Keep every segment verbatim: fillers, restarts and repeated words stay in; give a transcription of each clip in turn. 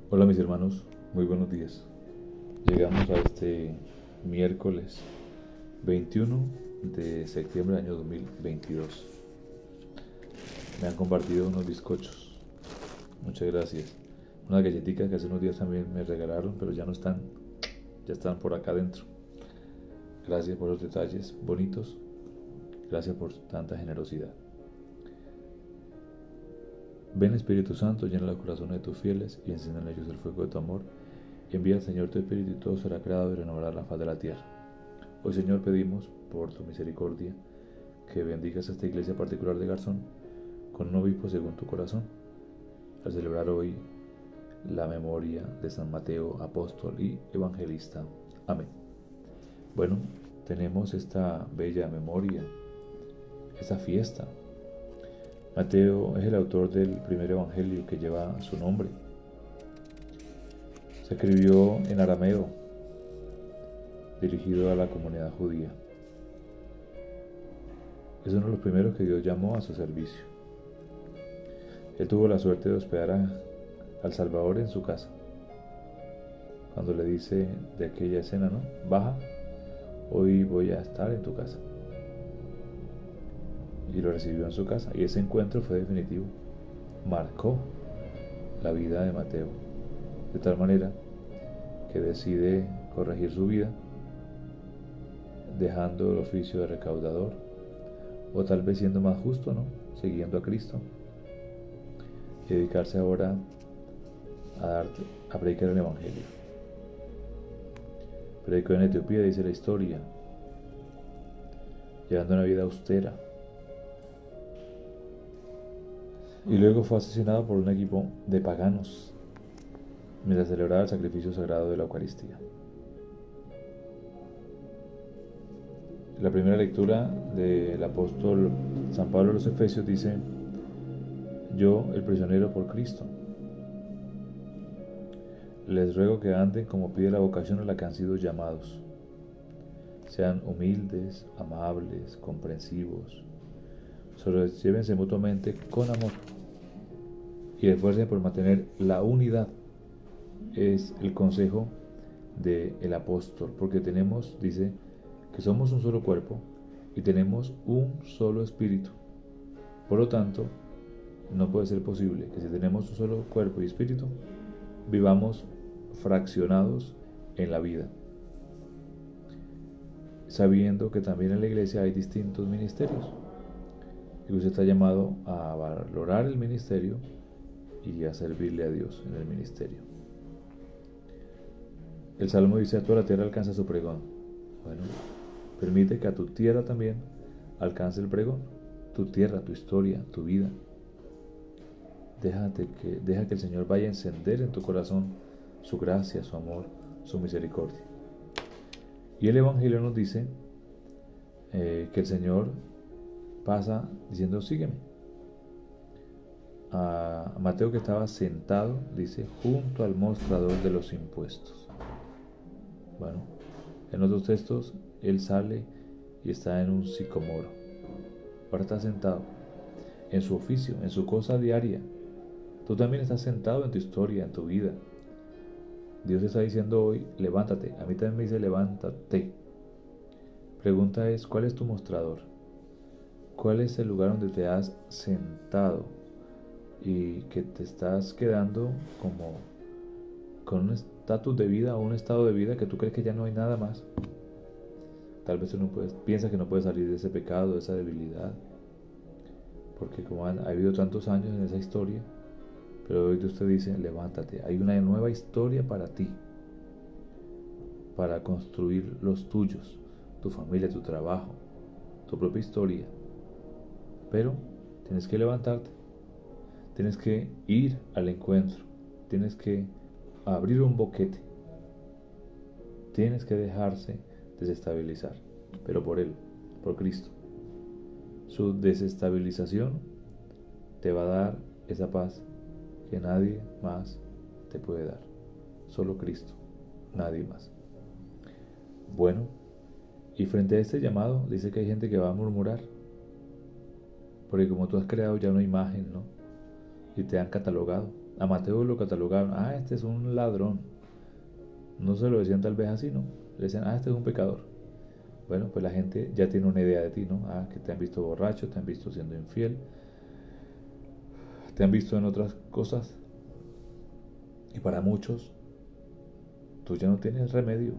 Hola mis hermanos, muy buenos días. Llegamos a este miércoles veintiuno de septiembre del año dos mil veintidós. Me han compartido unos bizcochos, muchas gracias. Unas galletitas que hace unos días también me regalaron, pero ya no están, ya están por acá adentro. Gracias por los detalles bonitos, gracias por tanta generosidad. Ven Espíritu Santo, llena los corazones de tus fieles y enciende en ellos el fuego de tu amor. Envía Señor tu Espíritu y todo será creado y renovará la faz de la tierra. Hoy Señor pedimos por tu misericordia que bendigas a esta iglesia particular de Garzón con un obispo según tu corazón, al celebrar hoy la memoria de San Mateo, apóstol y evangelista. Amén. Bueno, tenemos esta bella memoria, esta fiesta. Mateo es el autor del primer evangelio que lleva su nombre. Se escribió en arameo, dirigido a la comunidad judía. Es uno de los primeros que Dios llamó a su servicio. Él tuvo la suerte de hospedar a, al Salvador en su casa. Cuando le dice de aquella escena, ¿no? Baja, hoy voy a estar en tu casa. Y lo recibió en su casa, y ese encuentro fue definitivo, marcó la vida de Mateo, de tal manera que decide corregir su vida, dejando el oficio de recaudador, o tal vez siendo más justo, ¿no? Siguiendo a Cristo, y dedicarse ahora a, dar, a predicar el Evangelio. Predicó en Etiopía, dice la historia, llevando una vida austera. Y luego fue asesinado por un equipo de paganos mientras celebraba el sacrificio sagrado de la Eucaristía. La primera lectura del apóstol San Pablo a los Efesios dice: yo, el prisionero por Cristo, les ruego que anden como pide la vocación a la que han sido llamados. Sean humildes, amables, comprensivos, sobrellévense mutuamente con amor y esfuercen por mantener la unidad. Es el consejo del apóstol, porque tenemos, dice, que somos un solo cuerpo y tenemos un solo espíritu. Por lo tanto, no puede ser posible que si tenemos un solo cuerpo y espíritu, vivamos fraccionados en la vida, sabiendo que también en la iglesia hay distintos ministerios. Y usted está llamado a valorar el ministerio y a servirle a Dios en el ministerio. El Salmo dice: a toda la tierra alcanza su pregón. Bueno, permite que a tu tierra también alcance el pregón. Tu tierra, tu historia, tu vida. Déjate que, deja que el Señor vaya a encender en tu corazón su gracia, su amor, su misericordia. Y el Evangelio nos dice eh, que el Señor pasa diciendo: sígueme. A Mateo, que estaba sentado, dice, junto al mostrador de los impuestos. Bueno, en otros textos él sale y está en un sicomoro. Ahora está sentado en su oficio, en su cosa diaria. Tú también estás sentado en tu historia, en tu vida. Dios está diciendo hoy: levántate. A mí también me dice: levántate. Pregunta es: ¿cuál es tu mostrador? ¿Cuál es el lugar donde te has sentado y que te estás quedando como con un estatus de vida o un estado de vida que tú crees que ya no hay nada más? Tal vez tú no puedes, piensas que no puedes salir de ese pecado, de esa debilidad, porque como han, ha habido tantos años en esa historia, pero hoy Dios te dice: levántate, hay una nueva historia para ti, para construir los tuyos, tu familia, tu trabajo, tu propia historia. Pero tienes que levantarte, tienes que ir al encuentro, tienes que abrir un boquete, tienes que dejarse desestabilizar, pero por Él, por Cristo. Su desestabilización te va a dar esa paz que nadie más te puede dar, solo Cristo, nadie más. Bueno, y frente a este llamado dice que hay gente que va a murmurar, porque como tú has creado ya una imagen, ¿no? Y te han catalogado, A Mateo lo catalogaron, ah, este es un ladrón. No se lo decían tal vez así, ¿no? Le decían, ah, este es un pecador. Bueno, pues la gente ya tiene una idea de ti, ¿no? Ah, que te han visto borracho, te han visto siendo infiel, te han visto en otras cosas. Y para muchos, tú ya no tienes remedio.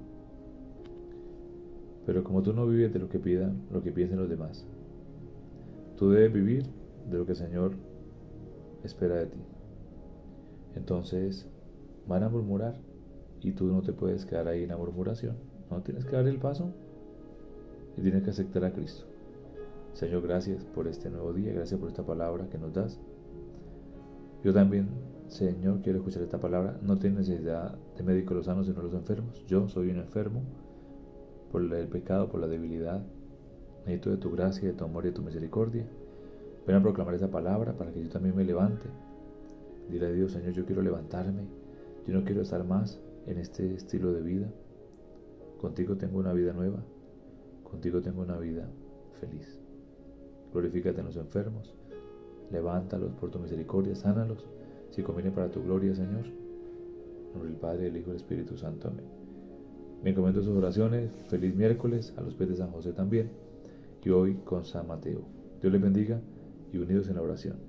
Pero como tú no vives de lo que pidan, lo que piensen los demás, tú debes vivir de lo que el Señor espera de ti. Entonces van a murmurar y tú no te puedes quedar ahí en la murmuración. No, tienes que dar el paso y tienes que aceptar a Cristo. Señor, gracias por este nuevo día, gracias por esta palabra que nos das. Yo también, Señor, quiero escuchar esta palabra. No tienes necesidad de médicos los sanos, sino los enfermos. Yo soy un enfermo por el pecado, por la debilidad. Necesito de tu gracia, de tu amor y de tu misericordia. Ven a proclamar esa palabra para que yo también me levante. Dile a Dios, Señor, yo quiero levantarme. Yo no quiero estar más en este estilo de vida. Contigo tengo una vida nueva. Contigo tengo una vida feliz. Glorifícate en los enfermos. Levántalos por tu misericordia, sánalos. Si conviene para tu gloria, Señor. En nombre del Padre, del Hijo y del Espíritu Santo. Amén. Me encomiendo sus oraciones. Feliz miércoles a los pies de San José también. Y hoy con San Mateo. Dios les bendiga y unidos en la oración.